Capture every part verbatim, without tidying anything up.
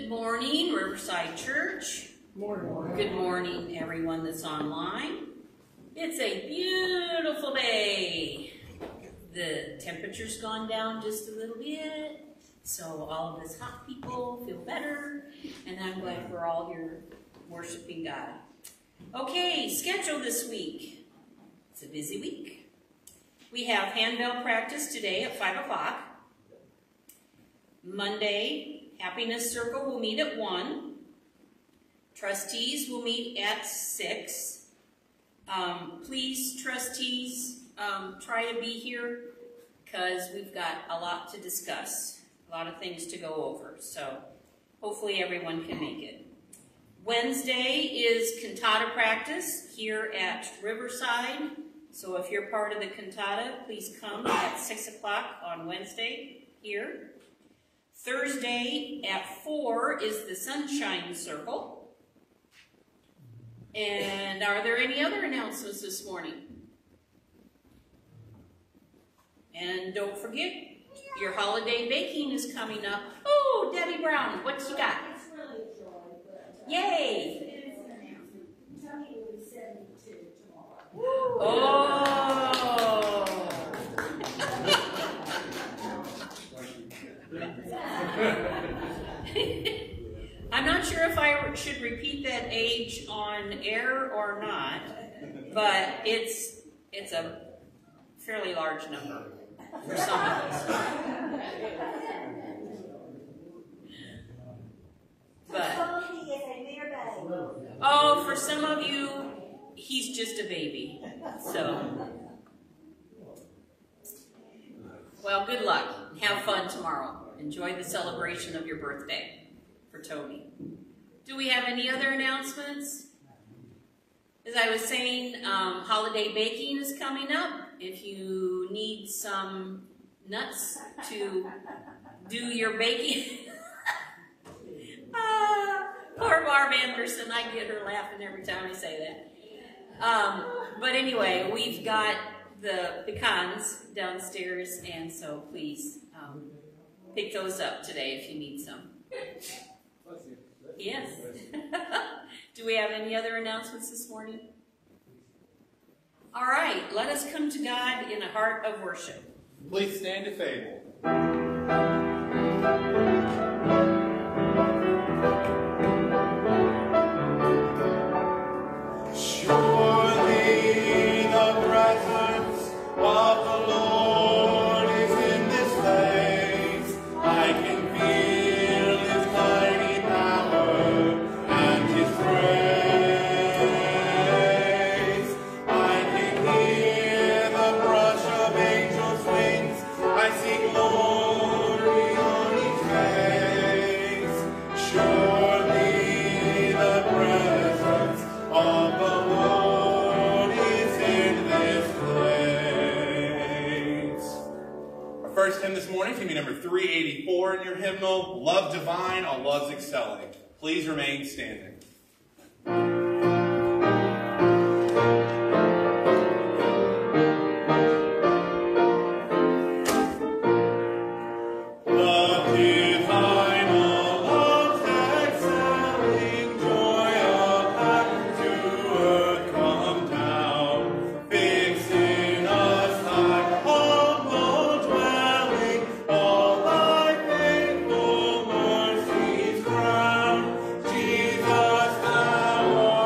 Good morning, Riverside Church. Morning. Good morning, everyone that's online. It's a beautiful day. The temperature's gone down just a little bit, so all of us hot people feel better, and I'm glad we're all here worshiping God. Okay, schedule this week. It's a busy week. We have handbell practice today at five o'clock. Monday, Happiness Circle will meet at one. Trustees will meet at six. Um, please, trustees, um, try to be here because we've got a lot to discuss, a lot of things to go over. So hopefully everyone can make it. Wednesday is cantata practice here at Riverside. So if you're part of the cantata, please come at six o'clock on Wednesday here. Thursday at four is the Sunshine Circle. And are there any other announcements this morning? And don't forget, your holiday baking is coming up. Oh, Debbie Brown, what you got? It's really a joy, but uh, Yay! it is an announcement. Tony will be seventy-two tomorrow. Oh! I'm not sure if I should repeat that age on air or not, but it's it's a fairly large number for some of us. But Tony is a mere baby. oh, for some of you, he's just a baby. So, well, good luck. Have fun tomorrow. Enjoy the celebration of your birthday for Tony. Do we have any other announcements? As I was saying, um, holiday baking is coming up. If you need some nuts to do your baking. ah, poor Barb Anderson. I get her laughing every time I say that. Um, but anyway, we've got the pecans downstairs, and so please um, pick those up today if you need some. Yes. Do we have any other announcements this morning? All right, let us come to God in a heart of worship. Please stand if able. Surely the presence of the Lord is in this place. I can feel His mighty power and His praise. I can hear the brush of angels' wings. I see glory on His face. Surely the presence of the Lord is in this place. Our first hymn this morning is going to be number three eighty-four in your hymnal, Love Divine, All Loves Excelling. Please remain standing. Love divine, all loves excelling, joy of heaven to earth come down, fix in us thy humble dwelling, all thy faithful mercies crown. Jesus, thou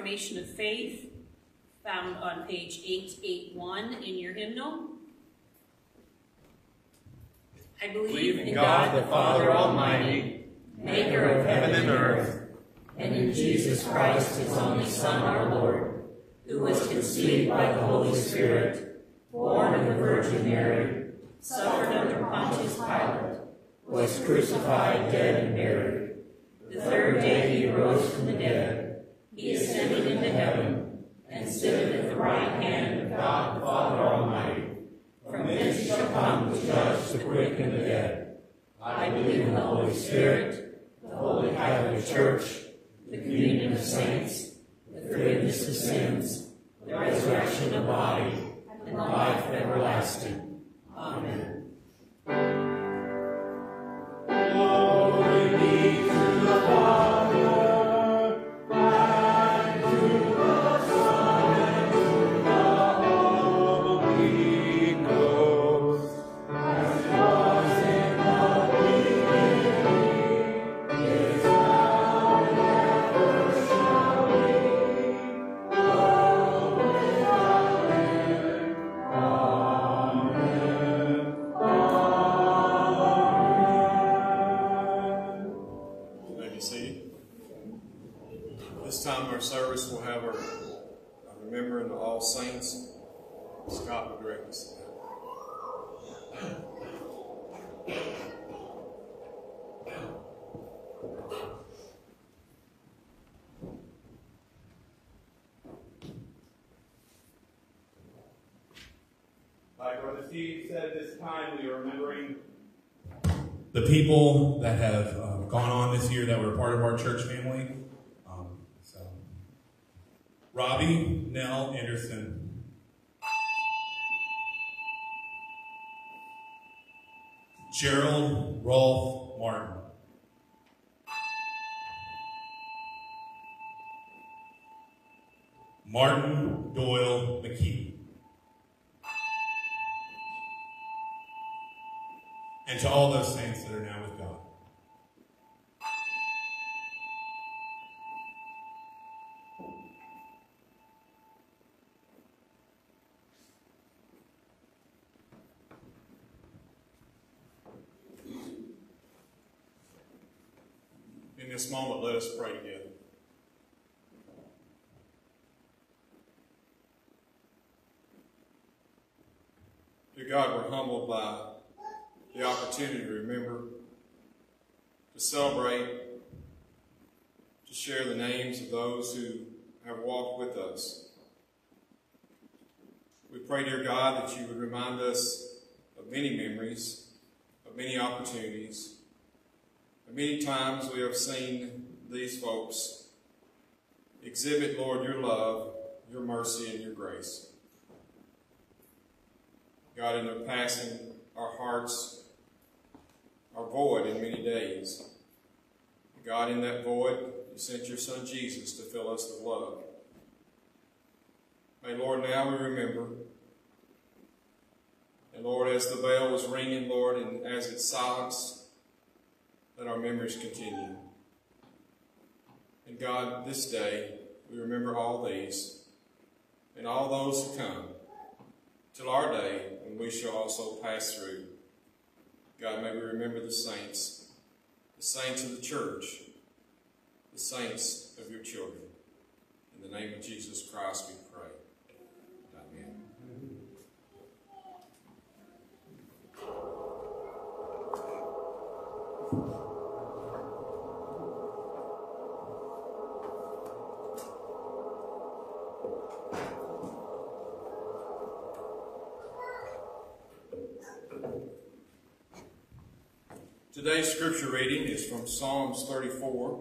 affirmation of faith found on page eight eighty-one in your hymnal. I believe, believe in in God, God the Father Almighty, maker of heaven and earth, and in Jesus Christ, his only Son, our Lord, who was conceived by the Holy Spirit, born of the Virgin Mary, suffered under Pontius Pilate, was crucified, dead, and buried. The third day he rose from the dead. He ascended into heaven, and sitteth at the right hand of God the Father Almighty. From thence he shall come to judge the quick and the dead. I believe in the Holy Spirit, the Holy Catholic Church, the communion of saints, the forgiveness of sins, the resurrection of the body, and life everlasting. Amen. Glory be to the Father, and to the Son, and to the Holy Ghost, as it was in the beginning, is now, and ever shall be, world without end. Amen. You may be seated. This time our service will have our, our remembering of all saints. Scott will direct us. Like Brother Steve said, at this time we are remembering the people that have uh, gone on this year that were part of our church family. Um, so, Robbie Nell Anderson. Gerald Rolf Martin. Martin Doyle McKee. And to all those saints that are now with God. In this moment, let us pray together. Dear God, we're humbled by the opportunity to remember, to celebrate, to share the names of those who have walked with us. We pray, dear God, that you would remind us of many memories, of many opportunities. And many times we have seen these folks exhibit, Lord, your love, your mercy, and your grace. God, in their passing, our hearts are void in many days. God, in that void, you sent your Son Jesus to fill us with love. May, Lord, now we remember. And Lord, as the bell was ringing, Lord, and as it silenced, let our memories continue. And God, this day, we remember all these and all those who come till our day when we shall also pass through. God, may we remember the saints, the saints of the church, the saints of your children. In the name of Jesus Christ we pray. Amen. Today's scripture reading is from Psalms thirty-four.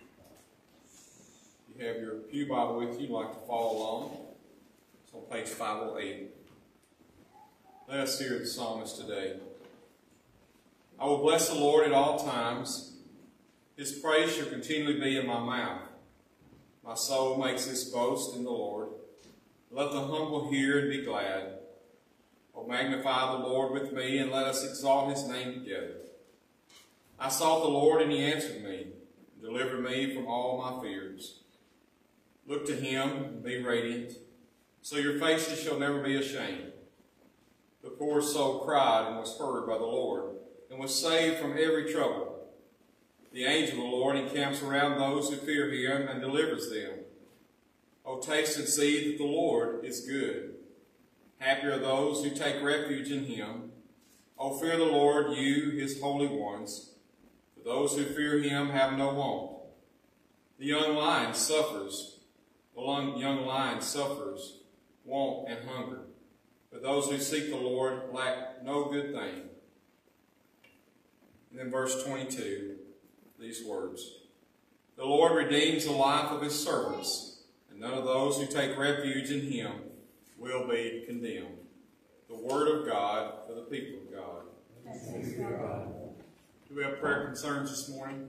If you have your pew Bible with you, you'd like to follow along. It's on page five oh eight. Let us hear the psalmist today. I will bless the Lord at all times. His praise shall continually be in my mouth. My soul makes its boast in the Lord. Let the humble hear and be glad. O magnify the Lord with me, and let us exalt his name together. I sought the Lord, and he answered me, and delivered me from all my fears. Look to him and be radiant, so your faces shall never be ashamed. The poor soul cried and was heard by the Lord, and was saved from every trouble. The angel of the Lord encamps around those who fear him and delivers them. O taste and see that the Lord is good. Happy are those who take refuge in him. O fear the Lord, you, his holy ones. For those who fear him have no want. The young lion suffers, the young lion suffers want and hunger. But those who seek the Lord lack no good thing. And then verse twenty-two, these words. The Lord redeems the life of his servants, and none of those who take refuge in him will be condemned. The word of God for the people of God. Thanks be to God. Do we have prayer concerns this morning?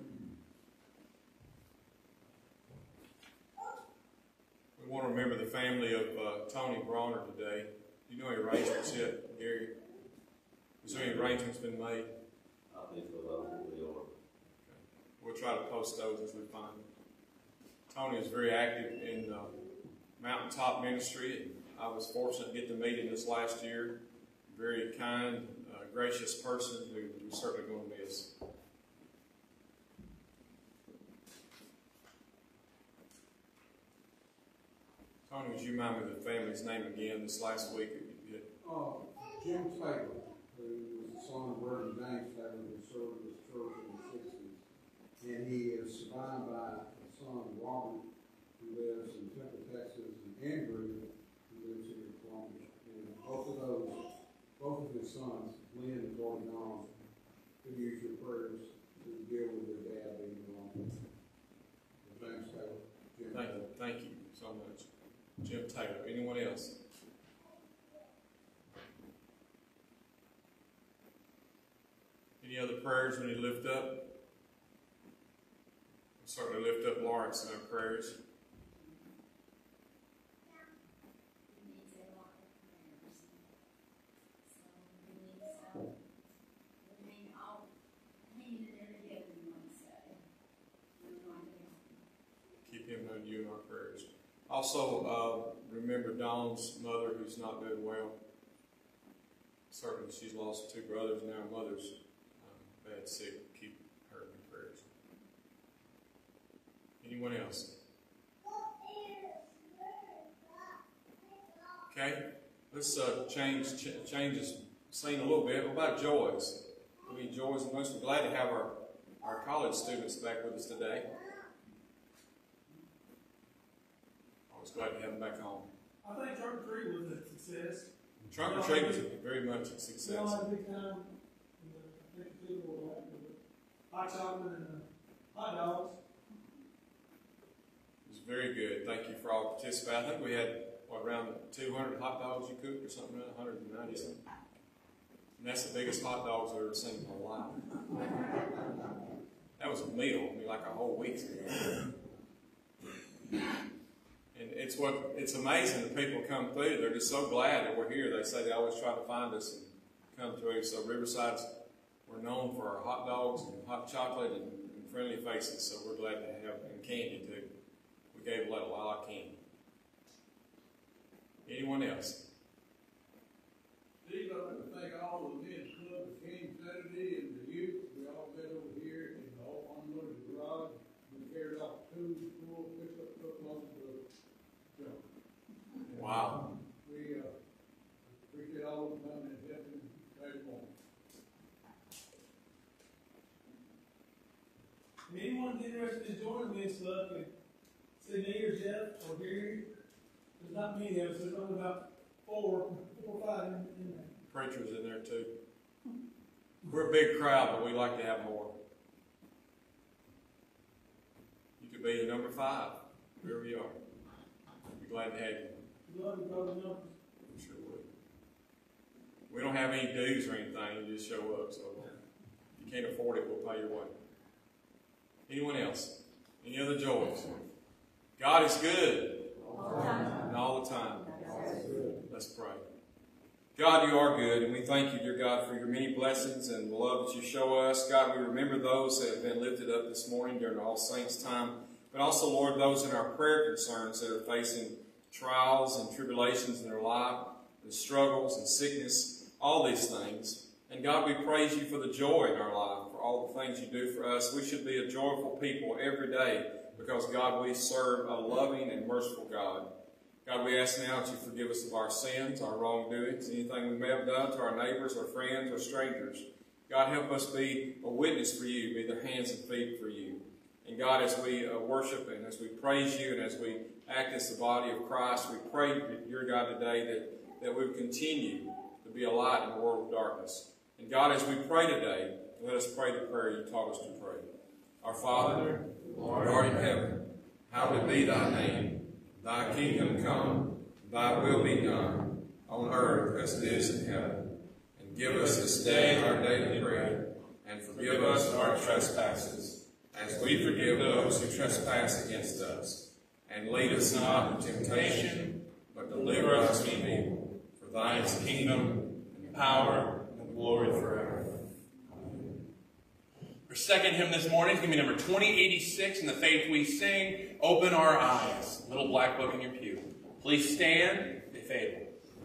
We want to remember the family of uh, Tony Bronner today. Do you know any arrangements yet, Gary? Has there any arrangements been made? I think so, hopefully, or. Okay. We'll try to post those as we find them. Tony is very active in uh, mountaintop ministry, and I was fortunate to get to meet him this last year. Very kind, uh, gracious person who we're certainly going to miss. Tony, would you remind me of the family's name again this last week? Uh, Jim Taylor, who was the son of Reverend James Taylor, who served this church in the sixties. And he is survived by a son, Robert, who lives in Temple, Texas, and Andrew, who lives here in Columbia. And both of those, both of his sons, Lynn and Jordan Donald, could use your prayers to deal with their dad being wrong. James Taylor. Jim Thank Taylor. you. Thank you so much. Jim Taylor. Anyone else? Any other prayers we need to lift up? We'll certainly lift up Lawrence in our prayers. Keep him and you in our prayers. Also, uh, remember Dawn's mother who's not doing well. Certainly she's lost two brothers and now mother's uh, bad sick. Keep her in your prayers. Anyone else? Okay, let's uh, change ch- change the scene a little bit. What about Joyce? I mean, Joyce and Winston, we're glad to have our, our college students back with us today. Always glad to have them back home. I think trunk or treat was a success. Trunk or treat was very much a success. We all had a big time. And, uh, I think the people were happy with it. Hot chocolate and uh, hot dogs. It was very good. Thank you for all participating. I think we had, what, around two hundred hot dogs you cooked or something, one hundred ninety something. And that's the biggest hot dogs I've ever seen in my life. That was a meal, I mean, like a whole week's meal. And it's what it's amazing that people come through. They're just so glad that we're here. They say they always try to find us and come through. So Riverside's, we're known for our hot dogs and hot chocolate and, and friendly faces. So we're glad to have, and candy too. We gave a lot, a lot of candy. Anyone else? Steve, I'd like to thank all the men's club that came Saturday and the youth. We all met over here in the old unloaded garage. We carried off two school, picked up footloads of junk. Wow. We uh, appreciate all of them and helping raise more. And anyone interested in joining the men's club can see me or Jeff or Gary. There's not many of us. There's only about four, four or five in, in there. Preachers in there too. We're a big crowd, but we like to have more. You could be the number five, wherever you are. We'd be glad to have you. Love to grow the numbers. We sure would. We don't have any dues or anything. You just show up. So if you can't afford it, we'll pay your way. Anyone else? Any other joys? God is good. All the time. And all the time. Let's pray. God, you are good, and we thank you, dear God, for your many blessings and the love that you show us. God, we remember those that have been lifted up this morning during All Saints time. but also, Lord, those in our prayer concerns that are facing trials and tribulations in their life, and struggles and sickness, all these things. And God, we praise you for the joy in our life, for all the things you do for us. We should be a joyful people every day because, God, we serve a loving and merciful God. God, we ask now that you forgive us of our sins, our wrongdoings, anything we may have done to our neighbors or friends or strangers. God, help us be a witness for you, be the hands and feet for you. And God, as we uh, worship and as we praise you and as we act as the body of Christ, we pray, dear God, today that, that we would continue to be a light in a world of darkness. And God, as we pray today, let us pray the prayer you taught us to pray. Our Father, who art in heaven, hallowed be thy name. Thy kingdom come, thy will be done, on earth as it is in heaven. And give us this day our daily bread, and forgive us our trespasses, as we forgive those who trespass against us. And lead us not into temptation, but deliver us from evil. For thine is the kingdom, and power, and glory forever. Our second hymn this morning is going to be number twenty eighty-six in the Faith We Sing, Open Our Eyes, little black book in your pew. Please stand, if able.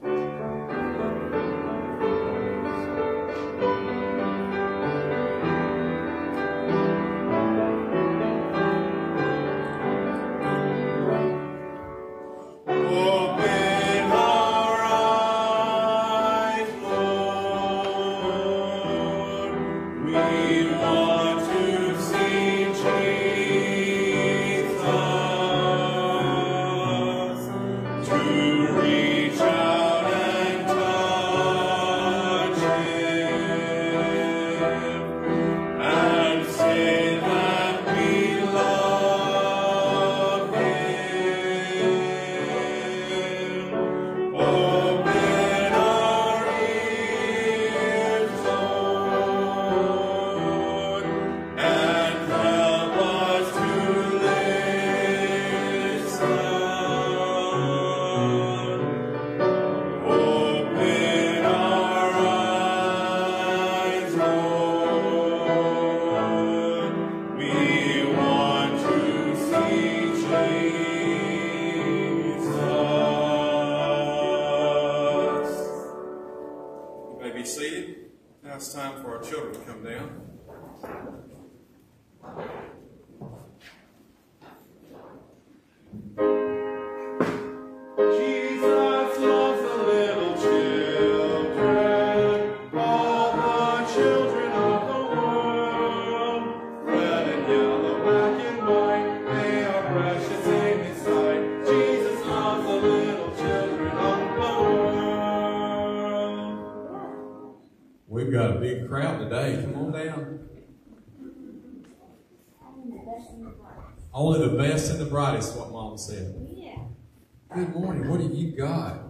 Only the best and the brightest, what Mom said. Yeah. Good morning. What have you got?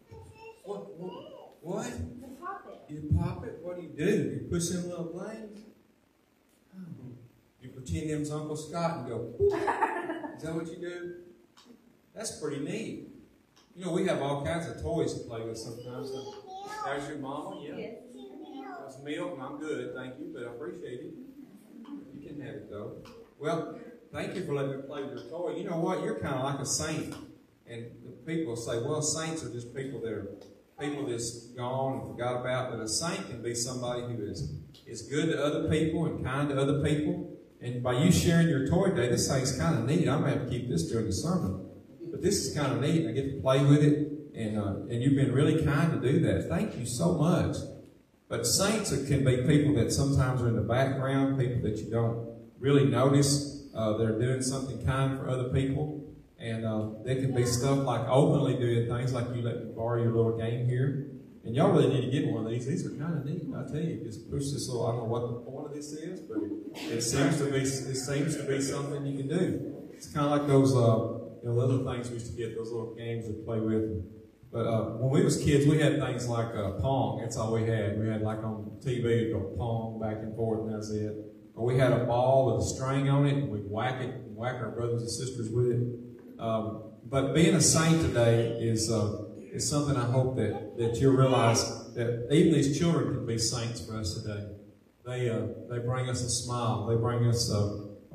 What? What? what? The puppet. You pop it? What do you do? You push them little flames? Oh. You pretend them's Uncle Scott and go, is that what you do? That's pretty neat. You know, we have all kinds of toys to play with sometimes. So, there's your mama, yeah. Yes. That's milk, and I'm good, thank you, but I appreciate it. You can have it, though. Well, thank you for letting me play with your toy. You know what? You're kind of like a saint. And the people say, well, saints are just people that are people that's gone and forgot about. But a saint can be somebody who is, is good to other people and kind to other people. And by you sharing your toy today, this thing's kind of neat. I'm going to have to keep this during the sermon. But this is kind of neat. I get to play with it. And, uh, and you've been really kind to do that. Thank you so much. But saints can be people that sometimes are in the background, people that you don't really notice. Uh, they're doing something kind for other people. And uh, there can be stuff like openly doing things like you let me borrow your little game here. And y'all really need to get one of these. These are kind of neat. I tell you, just push this little, I don't know what the point of this is, but it, it seems to be it seems to be something you can do. It's kind of like those uh, you know, little things we used to get, those little games to play with. But uh, when we was kids, we had things like uh, Pong. That's all we had. We had like on T V, it'd go Pong back and forth, and that's it. Or we had a ball with a string on it, and we'd whack it and whack our brothers and sisters with it. Um, but being a saint today is uh, is something I hope that, that you'll realize that even these children can be saints for us today. They uh, they bring us a smile. They bring us uh, a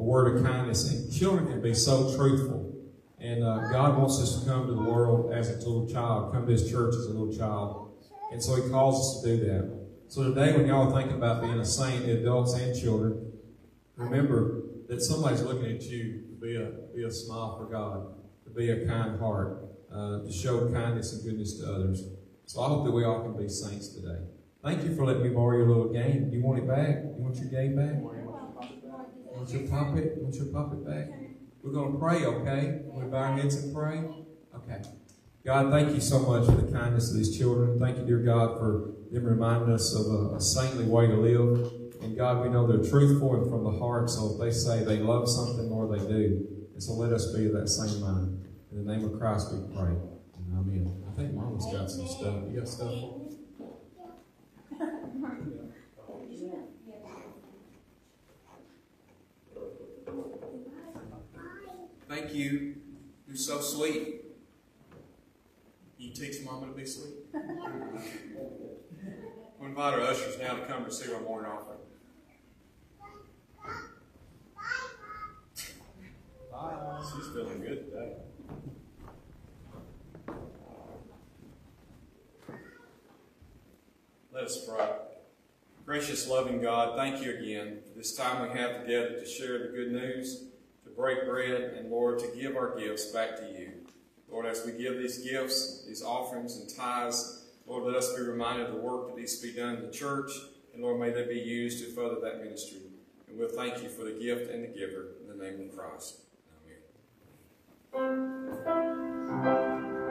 a word of kindness. And children can be so truthful. And uh, God wants us to come to the world as a little child, come to His church as a little child. And so He calls us to do that. So today, when y'all think about being a saint, adults and children, remember that somebody's looking at you to be a, be a smile for God, to be a kind heart, uh, to show kindness and goodness to others. So I hope that we all can be saints today. Thank you for letting me borrow your little game. Do you want it back? You want your game back? You want your puppet? You want your puppet back? We're going to pray, okay? We're bow our heads and pray? Okay. God, thank you so much for the kindness of these children. Thank you, dear God, for them reminding us of a, a saintly way to live. And God, we know they're truthful and from the heart, so if they say they love something, Lord, they do. And so let us be of that same mind. In the name of Christ we pray. Amen. I think Mama's got some stuff. You got stuff? Thank you. You're so sweet. You teach Mama to be sweet. We'll invite our ushers now to come receive our morning offering. Bye. She's feeling good today. Let us pray. Gracious, loving God, thank you again for this time we have together to share the good news, to break bread, and, Lord, to give our gifts back to you. Lord, as we give these gifts, these offerings and tithes, Lord, let us be reminded of the work that needs to be done in the church, and, Lord, may they be used to further that ministry. And we'll thank you for the gift and the giver in the name of Christ. Amen.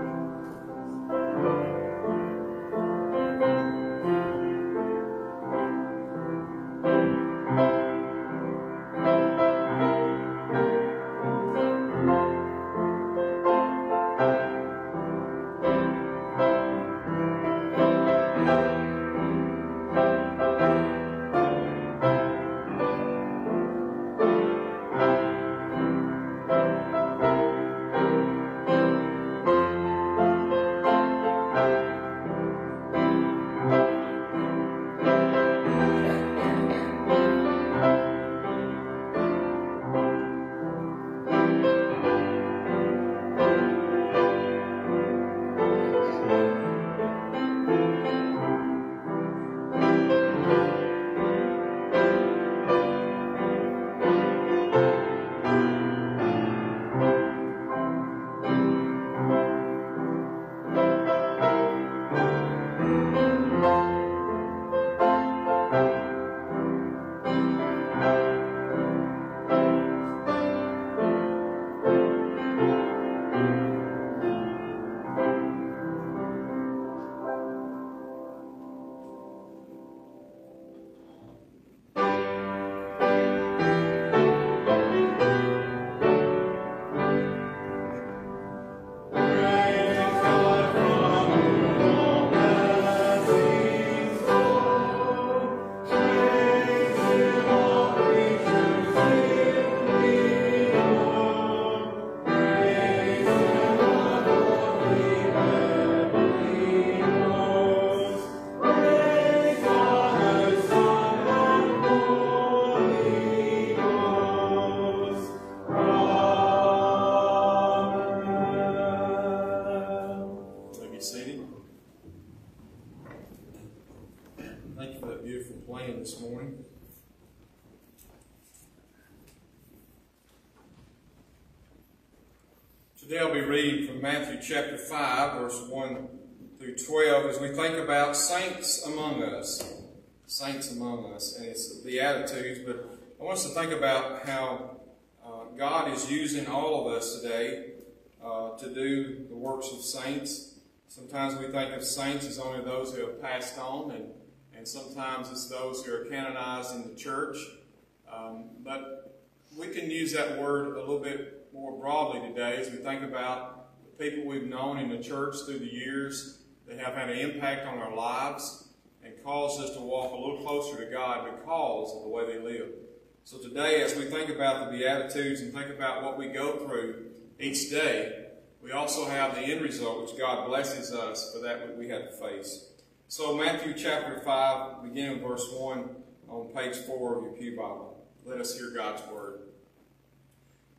This morning. Today I'll be reading from Matthew chapter five, verse one through twelve, as we think about saints among us. Saints among us, and it's the Beatitudes, but I want us to think about how uh, God is using all of us today uh, to do the works of saints. Sometimes we think of saints as only those who have passed on, and And sometimes it's those who are canonized in the church. Um, but we can use that word a little bit more broadly today as we think about the people we've known in the church through the years that have had an impact on our lives and caused us to walk a little closer to God because of the way they live. So today, as we think about the Beatitudes and think about what we go through each day, we also have the end result, which God blesses us for that which we have to face. So Matthew chapter five, beginning with verse one on page four of your pew Bible. Let us hear God's word.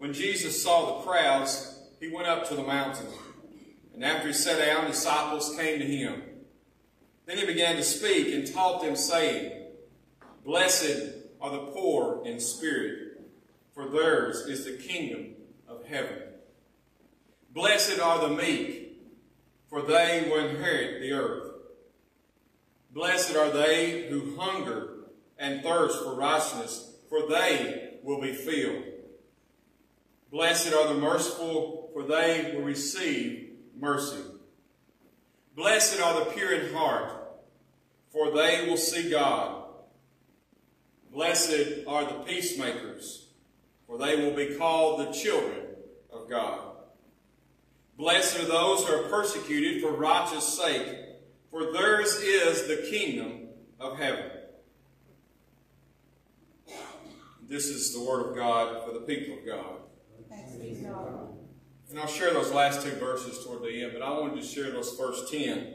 When Jesus saw the crowds, he went up to the mountain. And after he sat down, disciples came to him. Then he began to speak and taught them, saying, Blessed are the poor in spirit, for theirs is the kingdom of heaven. Blessed are the meek, for they will inherit the earth. Blessed are they who hunger and thirst for righteousness, for they will be filled. Blessed are the merciful, for they will receive mercy. Blessed are the pure in heart, for they will see God. Blessed are the peacemakers, for they will be called the children of God. Blessed are those who are persecuted for righteous' sake, for theirs is the kingdom of heaven. This is the word of God for the people of God. Thanks be to God. And I'll share those last two verses toward the end, but I wanted to share those first ten.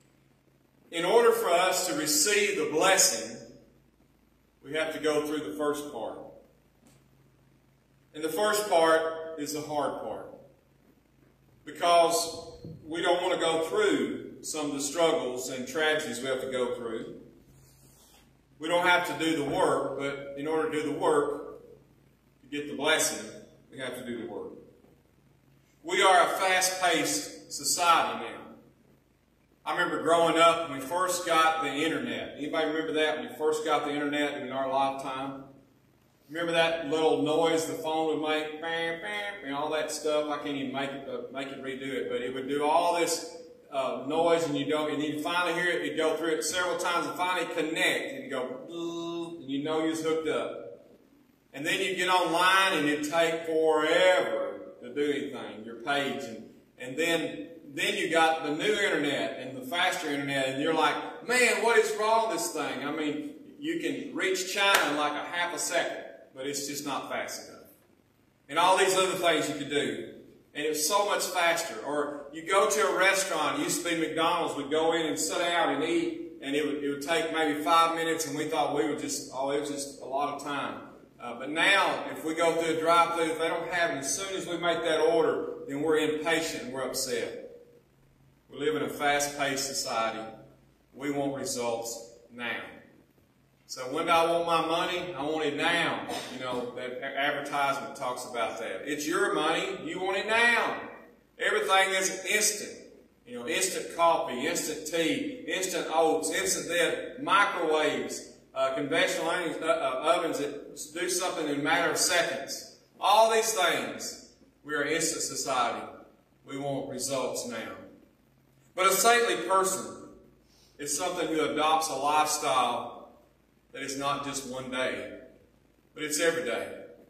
In order for us to receive the blessing, we have to go through the first part. And the first part is the hard part. Because we don't want to go through some of the struggles and tragedies we have to go through. We don't have to do the work, but in order to do the work, to get the blessing, we have to do the work. We are a fast-paced society now. I remember growing up when we first got the internet. Anybody remember that when we first got the internet in our lifetime? Remember that little noise the phone would make, bam, bam, and all that stuff? I can't even make it, uh, make it redo it, but it would do all this uh, noise, and you don't, and you finally hear it. You'd go through it several times and finally connect, and you go, and you know you're hooked up. And then you get online, and it take forever to do anything, your page, and and then then you got the new internet and the faster internet, and you're like, man, what is wrong with this thing? I mean, you can reach China in like a half a second, but it's just not fast enough. And all these other things you could do, and it's so much faster. Or you go to a restaurant, it used to be McDonald's, we'd go in and sit down and eat, and it would, it would take maybe five minutes, and we thought we were just, oh, it was just a lot of time. Uh, but now, if we go through a drive-thru, if they don't have it, as soon as we make that order, then we're impatient and we're upset. We live in a fast-paced society. We want results now. So when do I want my money? I want it now. You know, that advertisement talks about that. It's your money. You want it now. Everything is instant. You know, instant coffee, instant tea, instant oats, instant that, microwaves. Uh, conventional uh, uh, ovens that do something in a matter of seconds. All these things, we are an instant society. We want results now. But a saintly person is something who adopts a lifestyle that is not just one day, but it's every day.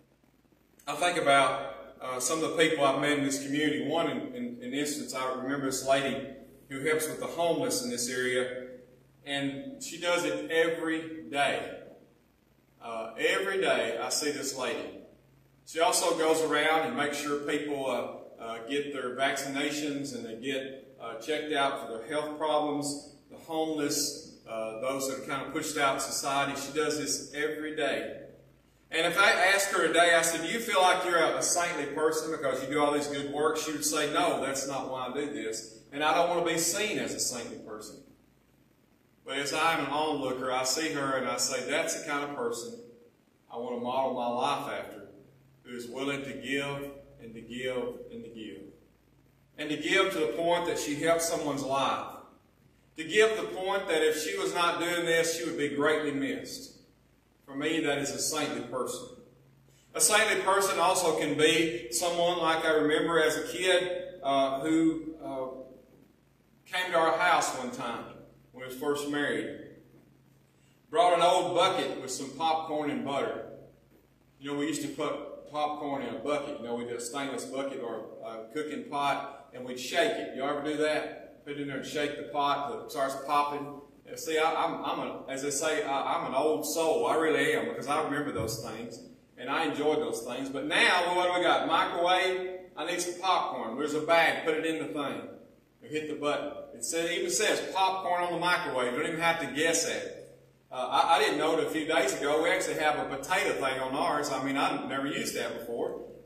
I think about uh, some of the people I've met in this community. One, in, in, in instance, I remember this lady who helps with the homeless in this area. And she does it every day. Uh, every day I see this lady. She also goes around and makes sure people uh, uh, get their vaccinations and they get uh, checked out for their health problems, the homeless, uh, those that are kind of pushed out in society. She does this every day. And if I ask her today, I said, do you feel like you're a, a saintly person because you do all these good work? She would say, no, that's not why I do this. And I don't want to be seen as a saintly person. But as I'm an onlooker, I see her and I say, that's the kind of person I want to model my life after, who is willing to give and to give and to give. And to give to the point that she helps someone's life. To give to the point that if she was not doing this, she would be greatly missed. For me, that is a saintly person. A saintly person also can be someone like I remember as a kid uh, who uh, came to our house one time. When I was first married, brought an old bucket with some popcorn and butter. You know, we used to put popcorn in a bucket. You know, we did a stainless bucket or a cooking pot, and we'd shake it. You ever do that? Put it in there and shake the pot till it starts popping. See, I, I'm, I'm a, as they say, I, I'm an old soul. I really am, because I remember those things, and I enjoyed those things. But now, well, what do we got? Microwave. I need some popcorn. There's a bag. Put it in the thing. We hit the button. It, said, it even says popcorn on the microwave. You don't even have to guess at it. Uh, I, I didn't know that a few days ago we actually have a potato thing on ours. I mean, I've never used that before.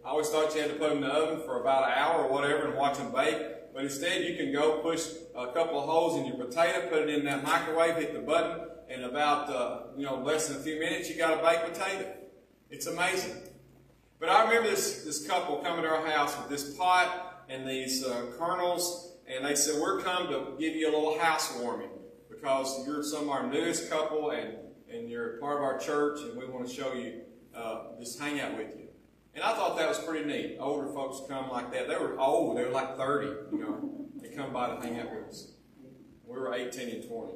I always thought you had to put them in the oven for about an hour or whatever and watch them bake. But instead, you can go push a couple of holes in your potato, put it in that microwave, hit the button, and about uh, you know less than a few minutes, you got a baked potato. It's amazing. But I remember this this couple coming to our house with this pot and these uh, kernels, and they said, "We're come to give you a little housewarming because you're some of our newest couple, and and you're part of our church, and we want to show you uh, just hang out with you." And I thought that was pretty neat. Older folks come like that. They were old. They were like thirty, you know. They come by to hang out with us. We were eighteen and twenty.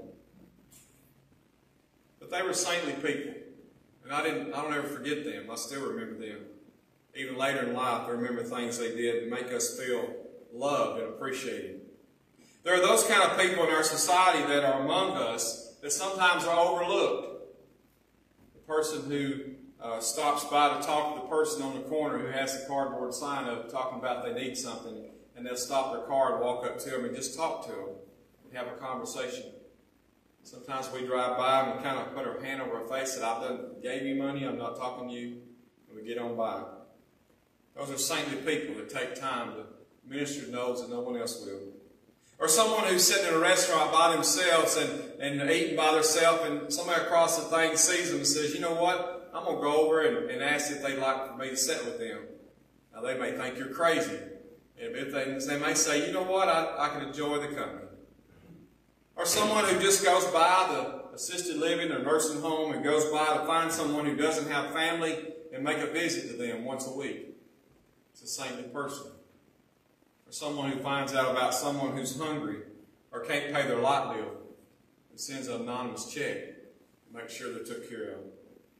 But they were saintly people. And I didn't. I don't ever forget them. I still remember them. Even later in life, I remember things they did to make us feel loved and appreciated. There are those kind of people in our society that are among us that sometimes are overlooked. The person who Uh, stops by to talk to the person on the corner who has the cardboard sign up talking about they need something, and they'll stop their car and walk up to them and just talk to them and have a conversation. Sometimes we drive by and we kind of put our hand over our face and I've done, gave you money, I'm not talking to you, and we get on by. Those are saintly people that take time to minister to those that no one else will. Or someone who's sitting in a restaurant by themselves and, and eating by themselves, and somebody across the thing sees them and says, "You know what? I'm going to go over and, and ask if they'd like for me to sit with them." Now, they may think you're crazy. And if they, they may say, "You know what? I, I can enjoy the company." Or someone who just goes by the assisted living or nursing home and goes by to find someone who doesn't have family and make a visit to them once a week. It's a saintly person. Or someone who finds out about someone who's hungry or can't pay their light bill and sends an anonymous check to make sure they're took care of.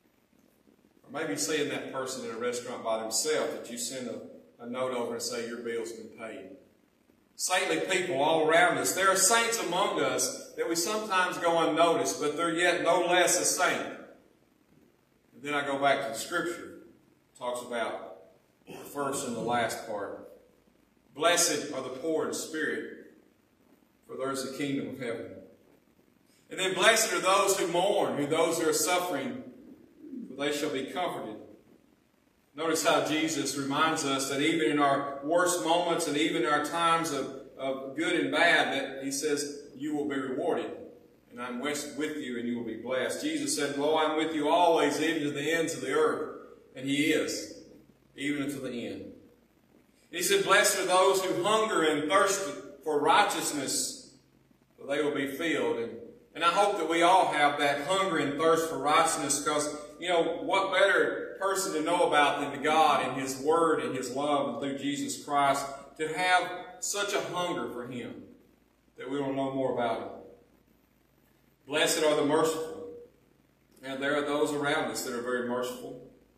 Or maybe seeing that person in a restaurant by themselves that you send a, a note over and say your bill's been paid. Saintly people all around us. There are saints among us that we sometimes go unnoticed, but they're yet no less a saint. And then I go back to the scripture. It talks about the first and the last part. Blessed are the poor in spirit, for theirs is the kingdom of heaven. And then blessed are those who mourn, who those who are suffering, for they shall be comforted. Notice how Jesus reminds us that even in our worst moments and even in our times of, of good and bad, that he says, "You will be rewarded, and I'm with you, and you will be blessed." Jesus said, "Lo, I'm with you always, even to the ends of the earth." And he is, even unto the end. He said, "Blessed are those who hunger and thirst for righteousness, for they will be filled." And, and I hope that we all have that hunger and thirst for righteousness, because, you know, what better person to know about than to God and his word and his love and through Jesus Christ, to have such a hunger for him that we want to know more about him. Blessed are the merciful. And there are those around us that are very merciful.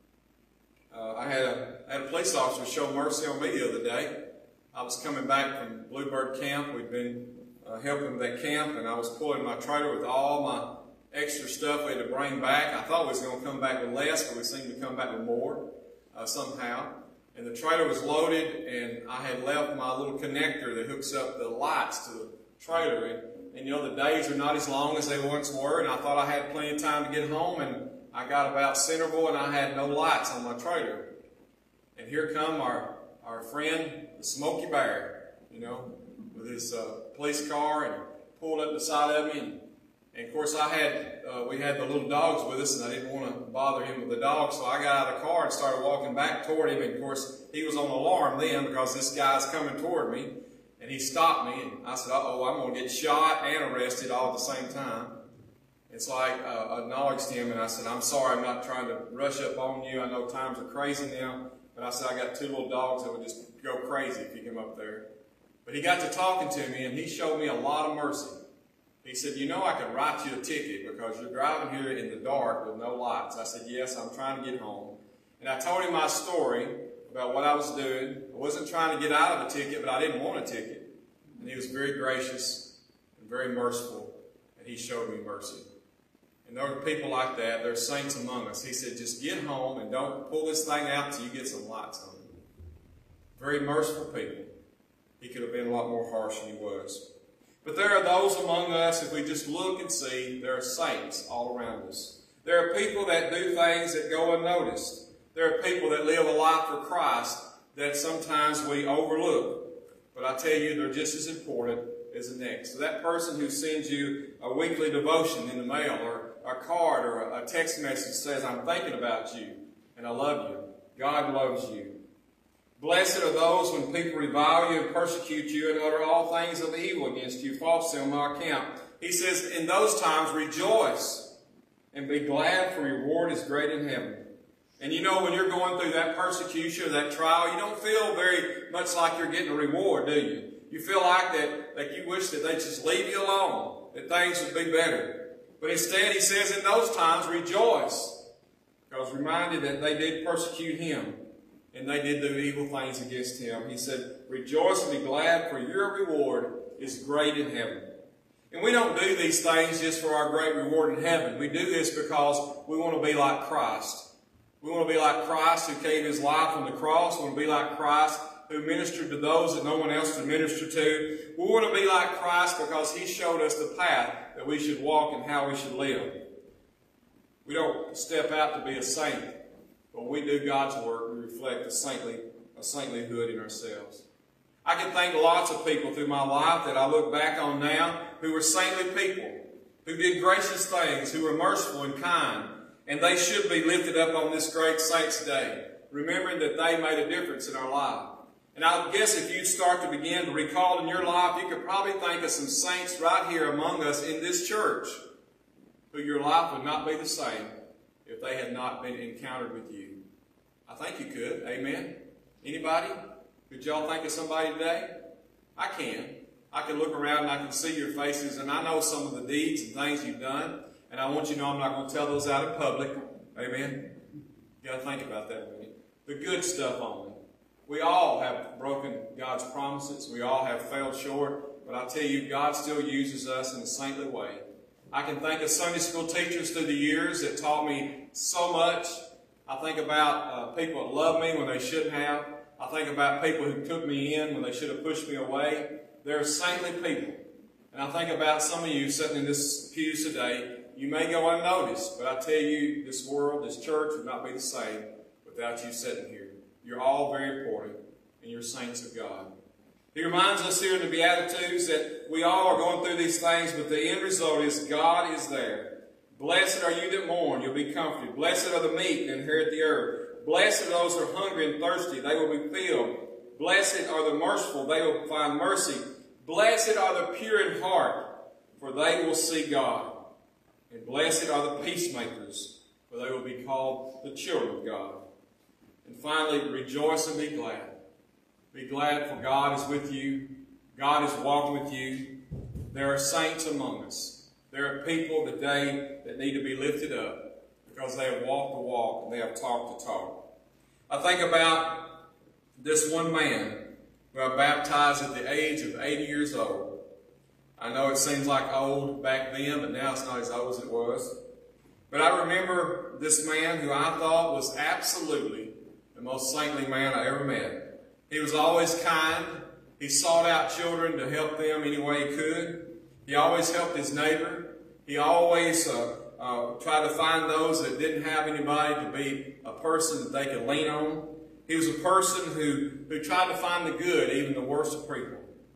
Uh, I, had a, I had a police officer show mercy on me the other day. I was coming back from Bluebird Camp. We'd been uh, helping that camp, and I was pulling my trailer with all my extra stuff we had to bring back. I thought we was going to come back with less, but we seemed to come back with more uh, somehow. And the trailer was loaded, and I had left my little connector that hooks up the lights to the trailer. And, and you know, the days are not as long as they once were, and I thought I had plenty of time to get home, and I got about Centerville, and I had no lights on my trailer. And here come our, our friend, the Smoky Bear, you know, with his uh, police car, and pulled up beside of me. And, and of course, I had uh, we had the little dogs with us, and I didn't want to bother him with the dogs, so I got out of the car and started walking back toward him. And of course, he was on alarm then because this guy's coming toward me, and he stopped me. And I said, "Uh-oh, I'm going to get shot and arrested all at the same time." And so I uh, acknowledged him, and I said, "I'm sorry, I'm not trying to rush up on you. I know times are crazy now." But I said, "I got two little dogs that would just go crazy if you come up there." But he got to talking to me, and he showed me a lot of mercy. He said, "You know I could write you a ticket because you're driving here in the dark with no lights." I said, "Yes, I'm trying to get home." And I told him my story about what I was doing. I wasn't trying to get out of a ticket, but I didn't want a ticket. And he was very gracious and very merciful, and he showed me mercy. And there are people like that. There are saints among us. He said, "Just get home and don't pull this thing out until you get some lights on it." Very merciful people. He could have been a lot more harsh than he was. But there are those among us, if we just look and see, there are saints all around us. There are people that do things that go unnoticed. There are people that live a life for Christ that sometimes we overlook. But I tell you, they're just as important as the next. So that person who sends you a weekly devotion in the mail, or a card, or a text message says, I'm thinking about you, and I love you. God loves you. Blessed are those when people revile you and persecute you and utter all things of evil against you falsely on my account. He says, in those times rejoice and be glad, for your reward is great in heaven. And you know, when you're going through that persecution or that trial, you don't feel very much like you're getting a reward, do you? You feel like that, like you wish that they'd just leave you alone, that things would be better. But instead, he says, in those times rejoice, because reminded that they did persecute him. And they did do evil things against him. He said, rejoice and be glad, for your reward is great in heaven. And we don't do these things just for our great reward in heaven. We do this because we want to be like Christ. We want to be like Christ who gave his life on the cross. We want to be like Christ who ministered to those that no one else could minister to. We want to be like Christ because he showed us the path that we should walk and how we should live. We don't step out to be a saint. But when we do God's work, we reflect a saintly, a saintlyhood in ourselves. I can think of lots of people through my life that I look back on now who were saintly people, who did gracious things, who were merciful and kind, and they should be lifted up on this great Saints' Day, remembering that they made a difference in our life. And I guess if you start to begin to recall in your life, you could probably think of some saints right here among us in this church, who your life would not be the same if they had not been encountered with you. I think you could. Amen? Anybody? Could y'all think of somebody today? I can. I can look around and I can see your faces, and I know some of the deeds and things you've done, and I want you to know I'm not going to tell those out in public. Amen? You got to think about that a minute. The good stuff only. We all have broken God's promises. We all have failed short, but I tell you, God still uses us in a saintly way. I can think of Sunday school teachers through the years that taught me so much. I think about uh, people that loved me when they shouldn't have. I think about people who took me in when they should have pushed me away. They're saintly people. And I think about some of you sitting in this pew today. You may go unnoticed, but I tell you, this world, this church would not be the same without you sitting here. You're all very important, and you're saints of God. He reminds us here in the Beatitudes that we all are going through these things, but the end result is God is there. Blessed are you that mourn, you'll be comforted. Blessed are the meek that inherit the earth. Blessed are those who are hungry and thirsty, they will be filled. Blessed are the merciful, they will find mercy. Blessed are the pure in heart, for they will see God. And blessed are the peacemakers, for they will be called the children of God. And finally, rejoice and be glad. Be glad, for God is with you. God is walking with you. There are saints among us. There are people today that need to be lifted up because they have walked the walk and they have talked the talk. I think about this one man who I baptized at the age of eighty years old. I know it seems like old back then, but now it's not as old as it was. But I remember this man who I thought was absolutely the most saintly man I ever met. He was always kind. He sought out children to help them any way he could. He always helped his neighbor. He always uh, uh, tried to find those that didn't have anybody to be a person that they could lean on. He was a person who, who tried to find the good, even the worst of people.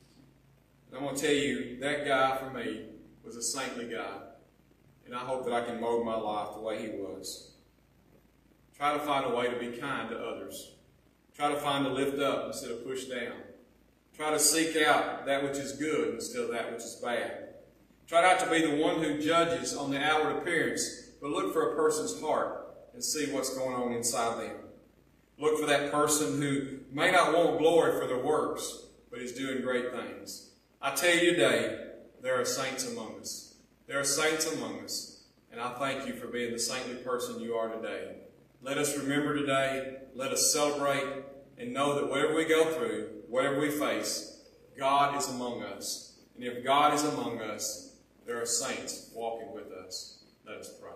And I'm going to tell you, that guy for me was a saintly guy. And I hope that I can mold my life the way he was. Try to find a way to be kind to others. Try to find to lift up instead of push down. Try to seek out that which is good instead of that which is bad. Try not to be the one who judges on the outward appearance, but look for a person's heart and see what's going on inside them. Look for that person who may not want glory for their works, but is doing great things. I tell you today, there are saints among us. There are saints among us, and I thank you for being the saintly person you are today. Let us remember today, let us celebrate, and know that whatever we go through, whatever we face, God is among us. And if God is among us, there are saints walking with us. Let us pray.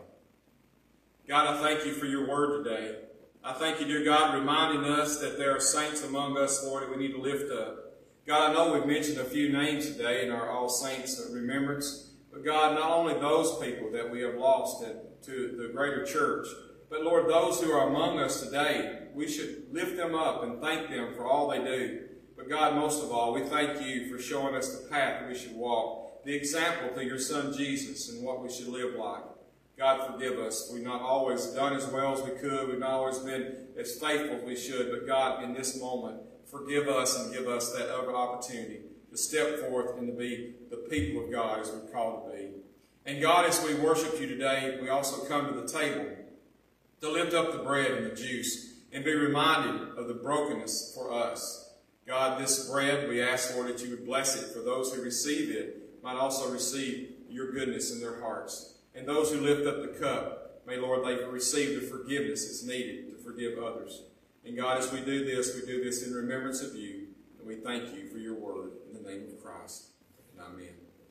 God, I thank you for your word today. I thank you, dear God, reminding us that there are saints among us, Lord, that we need to lift up. God, I know we've mentioned a few names today in our All Saints remembrance, but God, not only those people that we have lost to the greater church, But Lord, those who are among us today, we should lift them up and thank them for all they do. But God, most of all, we thank you for showing us the path that we should walk, the example to your Son Jesus and what we should live like. God, forgive us. We've not always done as well as we could. We've not always been as faithful as we should. But God, in this moment, forgive us and give us that other opportunity to step forth and to be the people of God as we're called to be. And God, as we worship you today, we also come to the table to lift up the bread and the juice and be reminded of the brokenness for us. God, this bread, we ask, Lord, that you would bless it for those who receive it might also receive your goodness in their hearts. And those who lift up the cup, may, Lord, they receive the forgiveness that's needed to forgive others. And God, as we do this, we do this in remembrance of you, and we thank you for your word in the name of Christ. And amen.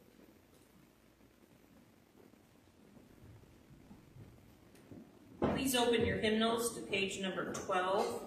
Please open your hymnals to page number twelve.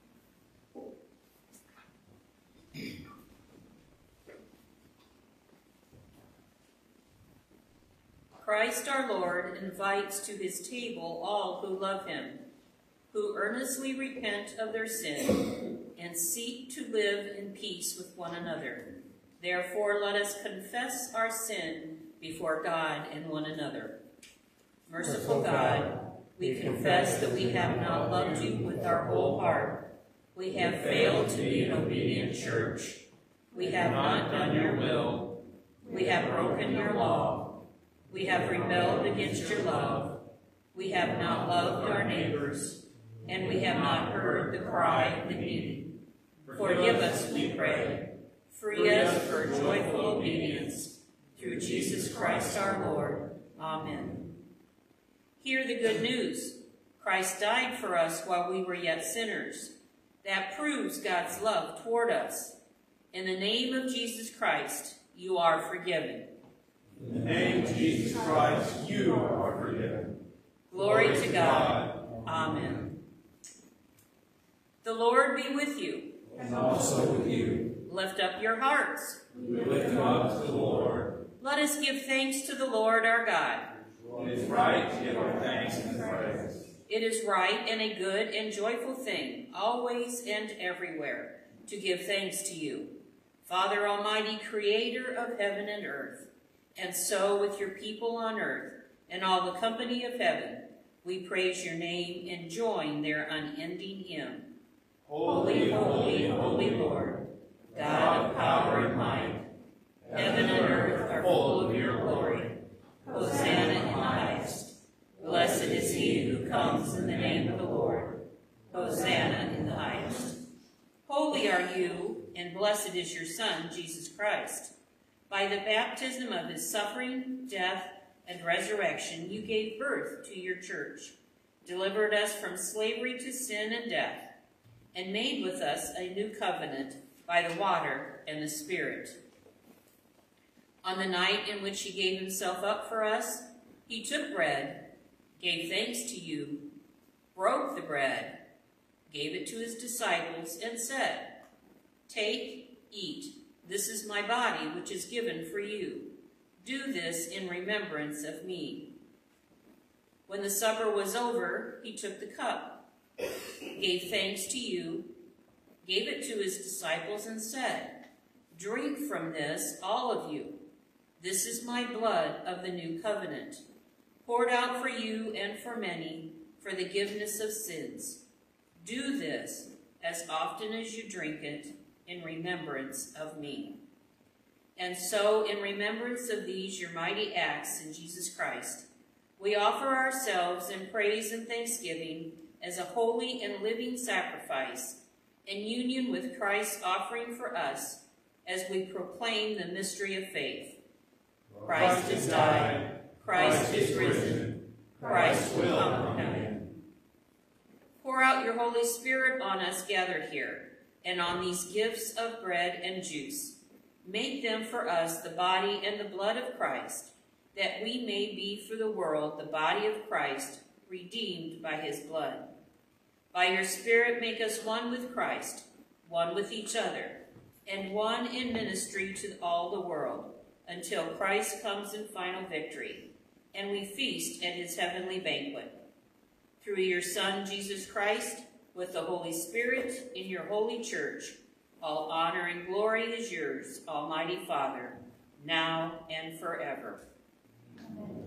Christ our Lord invites to his table all who love him, who earnestly repent of their sin and seek to live in peace with one another. Therefore, let us confess our sin before God and one another. Merciful God, we confess that we have not loved you with our whole heart. We have failed to be an obedient church. We have not done your will. We have broken your law. We have rebelled against your love. We have not loved our neighbors, and we have not heard the cry of the needy. Forgive us, we pray. Free us for joyful obedience. Through Jesus Christ our Lord. Amen. Hear the good news. Christ died for us while we were yet sinners. That proves God's love toward us. In the name of Jesus Christ, you are forgiven. In the name of Jesus Christ, you are forgiven. Glory, Glory to God. God. Amen. The Lord be with you. And also with you. Lift up your hearts. We lift them up to the Lord. Let us give thanks to the Lord our God. It is right to give our thanks and praise. It is right and a good and joyful thing, always and everywhere, to give thanks to you, Father Almighty, creator of heaven and earth. And so with your people on earth and all the company of heaven, we praise your name and join their unending hymn. Holy, holy, holy Lord, God of power and might, heaven and earth are full of your glory. Hosanna in the highest. Blessed is he who comes in the name of the Lord. Hosanna in the highest. Holy are you, and blessed is your Son, Jesus Christ. By the baptism of his suffering, death, and resurrection, you gave birth to your church, delivered us from slavery to sin and death, and made with us a new covenant by the water and the Spirit. On the night in which he gave himself up for us, he took bread, gave thanks to you, broke the bread, gave it to his disciples, and said, "Take, eat. This is my body, which is given for you. Do this in remembrance of me." When the supper was over, he took the cup, gave thanks to you, gave it to his disciples, and said, "Drink from this, all of you. This is my blood of the new covenant, poured out for you and for many for the forgiveness of sins. Do this as often as you drink it in remembrance of me." And so, in remembrance of these your mighty acts in Jesus Christ, we offer ourselves in praise and thanksgiving as a holy and living sacrifice in union with Christ's offering for us as we proclaim the mystery of faith. Christ has died, Christ is risen, Christ will come again. Pour out your Holy Spirit on us gathered here, and on these gifts of bread and juice. Make them for us the body and the blood of Christ, that we may be for the world the body of Christ, redeemed by his blood. By your Spirit make us one with Christ, one with each other, and one in ministry to all the world, until Christ comes in final victory, and we feast at his heavenly banquet. through your Son, Jesus Christ, with the Holy Spirit, in your holy church. All honor and glory is yours, Almighty Father, now and forever. Amen.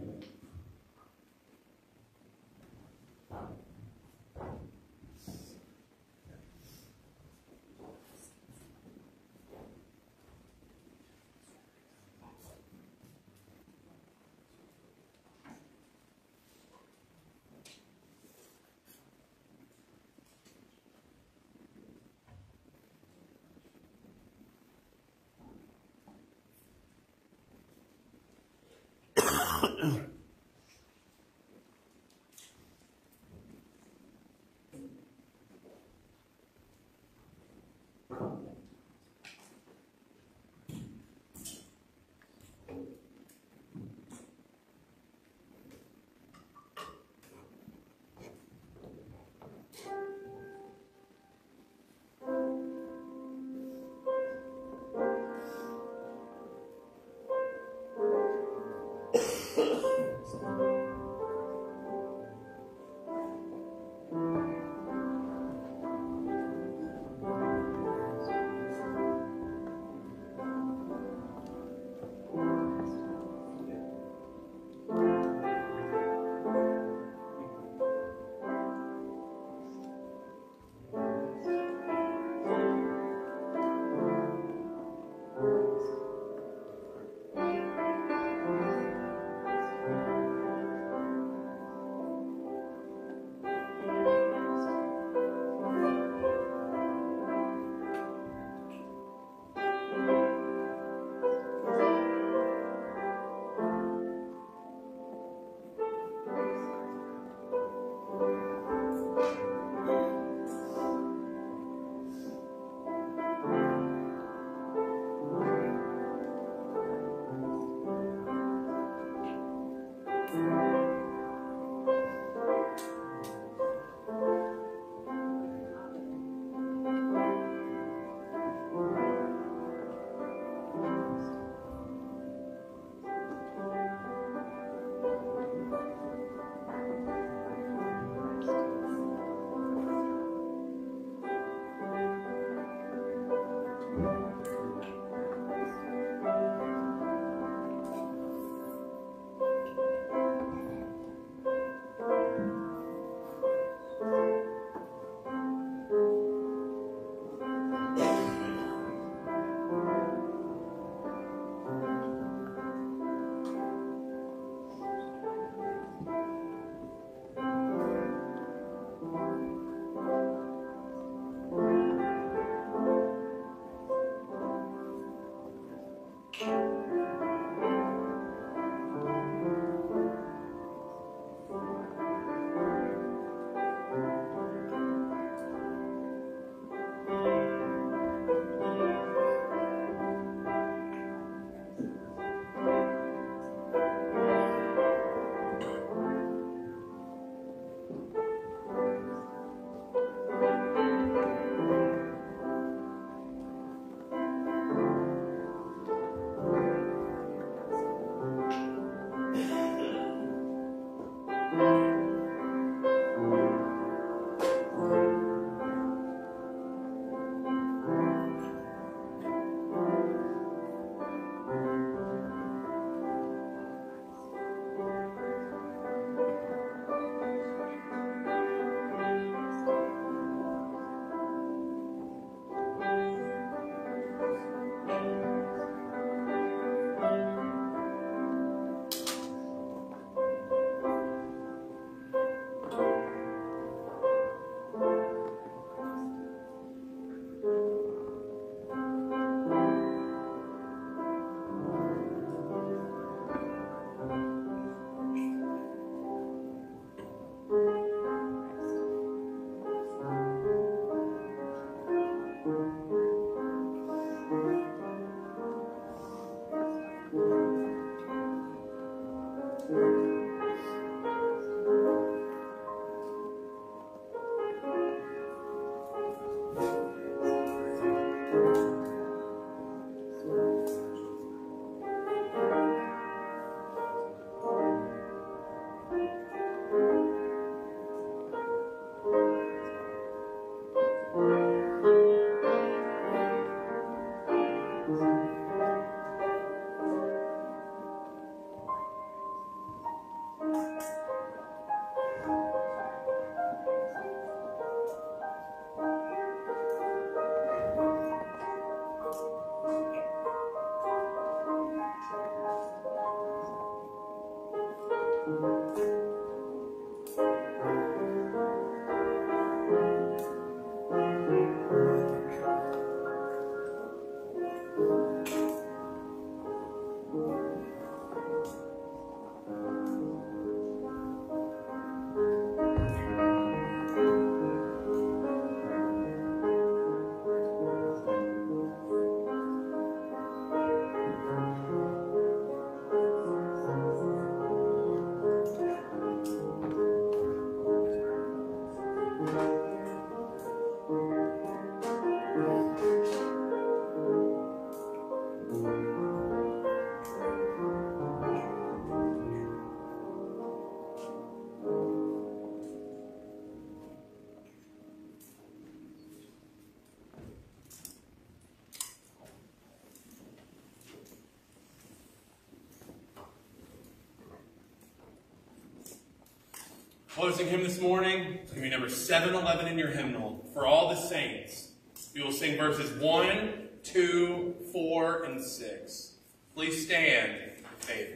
Closing hymn this morning is going to be number seven eleven in your hymnal. For All the Saints. We will sing verses one, two, four, and six. Please stand in faith.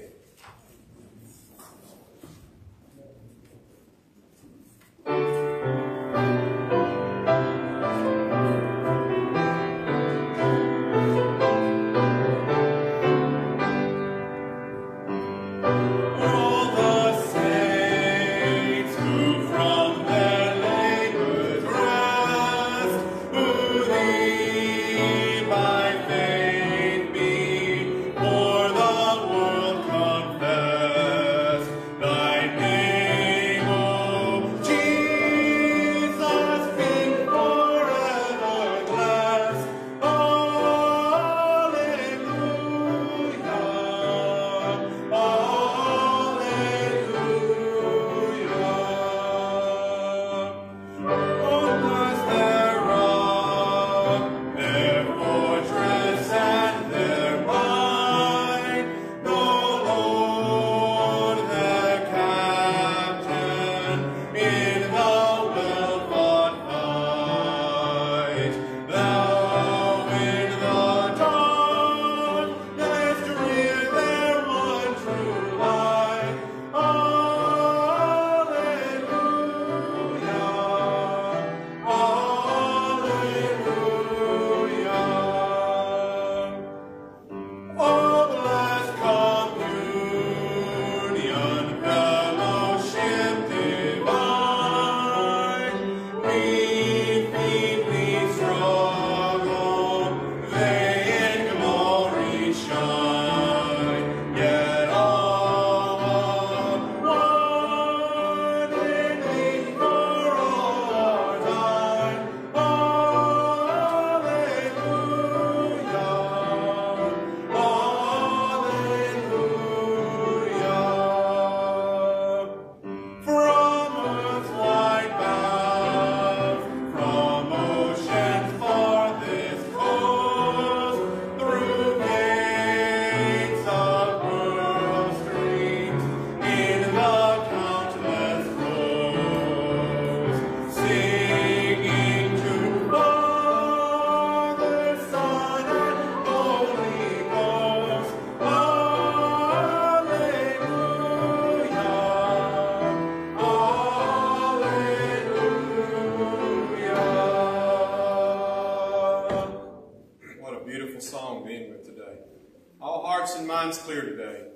Clear today.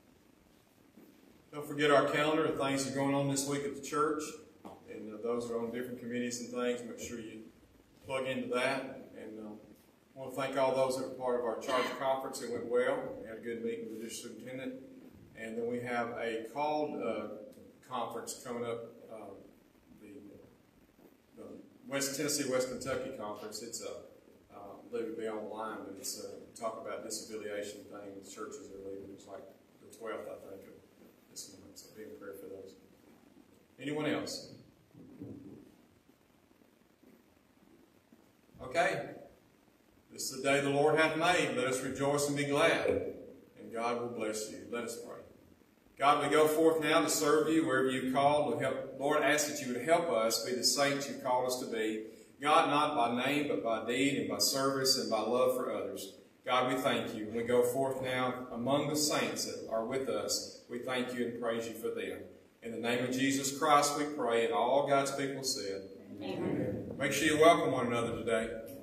Don't forget our calendar of things that are going on this week at the church, and uh, those are on different committees and things. Make sure you plug into that. And uh, I want to thank all those that were part of our charge conference. It went well. We had a good meeting with the district superintendent, and then we have a called uh, conference coming up. Uh, the, the West Tennessee West Kentucky conference. It's a uh, I believe it'll be online, but it's uh, talk about disaffiliation things. Churches are leaving. It's like the twelfth, I think, of this month. So be in prayer for those. Anyone else? Okay. This is the day the Lord hath made. Let us rejoice and be glad. And God will bless you. Let us pray. God, we go forth now to serve you wherever you've called. Help, Lord, I ask that you would help us be the saints you've called us to be. God, not by name, but by deed and by service and by love for others. God, we thank you. We go forth now among the saints that are with us. We thank you and praise you for them. In the name of Jesus Christ we pray, and all God's people said, Amen. Make sure you welcome one another today.